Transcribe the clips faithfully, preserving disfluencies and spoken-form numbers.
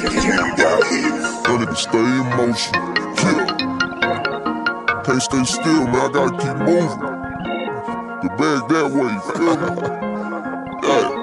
Don't need to stay in motion. Yeah. Can't stay still, man. I gotta keep moving. The bag that way, you feel me? Yeah.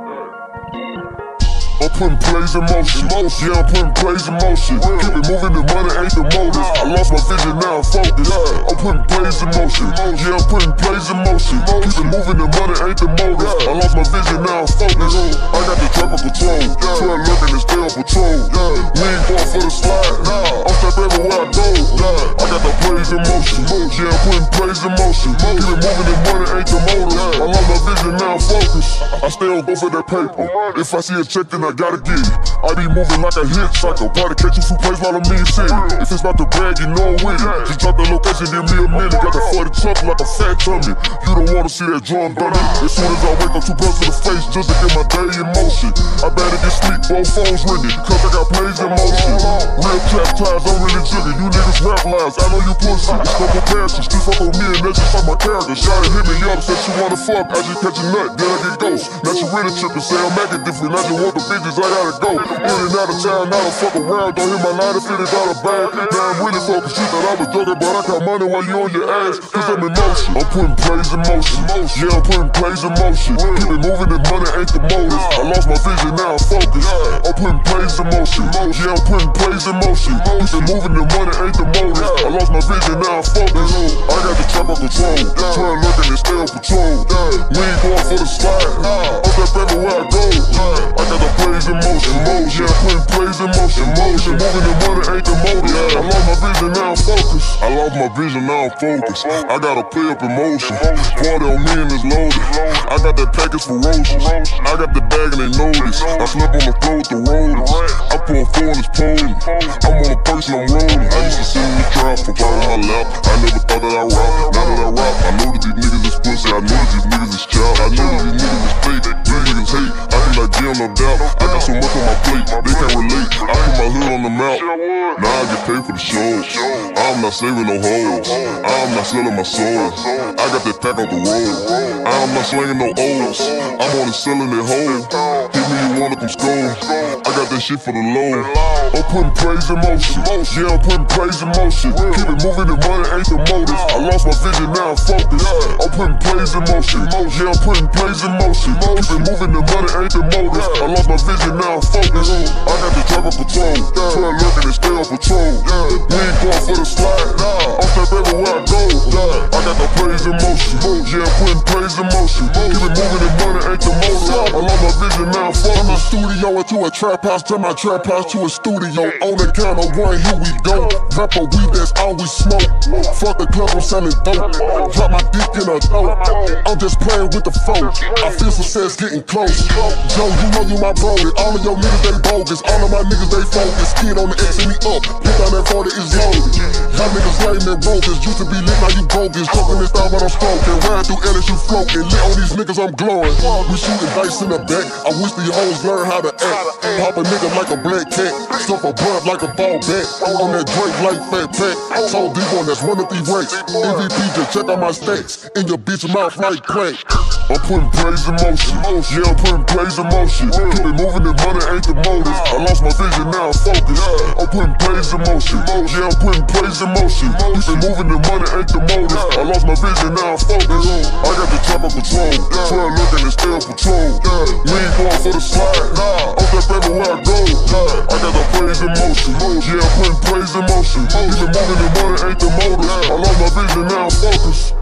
I'm putting plays in motion. Yeah, I'm putting plays in motion. Keep it moving, the money ain't the motive. I lost my vision, now I'm focused. I'm putting plays in motion. Yeah, I'm putting plays in motion. Keep it moving, the money ain't the motive. I lost my vision, now I'm focused. I got the trap on control. Twelve looking and stay on patrol. We ain't going for the slide. I'm step everywhere I go. I got the plays in motion. Yeah, I'm putting plays in motion. Keep it moving, the money ain't the motive. I lost my vision, now I'm focused. I stay on go for that paper. If I see a check, then I gotta get it. I be moving like a hitchhiker. Probably catch you two plays while I'm in city. If it's about the bag, you know I'm with it. Just drop the location, give me a minute. Got the forty truck like a fat tummy. You don't wanna see that drum thunder. As soon as I wake up, two blows to the face just to get my day in motion. I better get sleep, both phones ringing, cause I got plays in motion. Real trap ties, I'm really jigging. You niggas rap lies, I know you pussy. It's couple passes, still fuck with me and that's just like my character. Shot hit me up, said she wanna fuck. I just catch a nut, then I get ghost. Now she really trippin', say I'm acting different. I just want the bitches, I gotta go. In and out of town, now I fuck around. Don't hit my line to fifty dollar bag. Now I'm really focused. You thought I was joking, but I count money while you on your ass. Cause I'm in motion. I'm putting plays in motion. Yeah, I'm putting plays in motion. Keep it moving, the money ain't the motive. I lost my vision, now I'm focused. I'm putting plays in motion. Yeah, I'm putting plays in motion. Keep it moving, the money ain't the motive. I lost my vision, now I'm focused. I got the trap on control. Twelve looking and stay on patrol. We ain't going for the slide. I'm step everywhere I go. I got the plays in motion. Yeah, I'm putting plays in motion. Motion, moving the money ain't the motive. I lost my vision, now I'm focused. I lost my vision, now I'm focused. I gotta play up emotion. Party on me and it's loaded. I got that package ferocious. I got the bag and they notice. I slip on the floor with the rollers. I pull four in this pony. I'm on a person, I'm rolling. I used to see me trap from part of my lap. I never thought that I rap. Now that I rap, I know that these niggas is pussy. I know that these niggas is child. I know that these niggas is fake. These niggas hate. I feel like jail, no doubt. I got so much on my plate, they can't relate. I put my hood on the map. Now I get paid for the shows. I'm not saving no hoes. I'm not selling my soul. I got that pack on the road. I'm not slinging no O's. I'm only selling it whole. Hit me, you wanna come score. I got that shit for the low. I'm putting praise in motion. Yeah, I'm putting praise in motion. Keep it moving, the money ain't the motive. I lost my vision, now I'm focused. I'm putting praise in motion. Yeah, I'm putting praise in motion. Keep it moving, the money ain't the motive. I lost my vision, now I'm focused. I got the trap on patrol. Twelve looking and stay on patrol. We ain't going for the slide. I'm step everywhere I go. I got the praise in motion. Yeah, I'm putting praise in motion. Keep it moving, the money ain't the motive. I lost my vision, now I'm focused. From a studio into a trap house, turn my trap house to a studio. On the count of one, here we go. Drop a weed, that's all we smoke. Fuck the club, I'm selling dope. Drop my dick in a throat. I'm just playing with the folk. I feel success getting close. Joe, you know you my brody. All of your niggas, they bogus. All of my niggas, they focus. Kid on the X and me up. Hit down that forty is loaded. Y'all niggas lame and bogus. Used to be lit, now you bogus. Talking this style, but I'm stroking. Riding through L S U floating. Lit on these niggas, I'm glowing. We shooting dice in the back. I wish these hoes learn how to act. Pop a nigga like a black cat. Stuff a blood like a ball bat. On that Drake like fat pack. So deep one, that's one of these ranks. M V P, just check out my stats. In your bitch mouth like crack. I'm putting praise in motion. Yeah, I'm putting praise in motion. Keep it moving, the money ain't the motive. I lost my vision, now I'm focused. I'm putting praise in motion. Yeah, I'm putting praise in motion. Keep it moving, the money ain't the motive. I lost my vision, now I'm focused. I got the trap on control. Twelve looking and stay on patrol. We ain't going for the slide. I'm step everywhere I go. I got the praise in motion. Yeah, I'm putting praise in motion. Keep it moving, the money ain't the motive. I lost my vision, now I'm focused.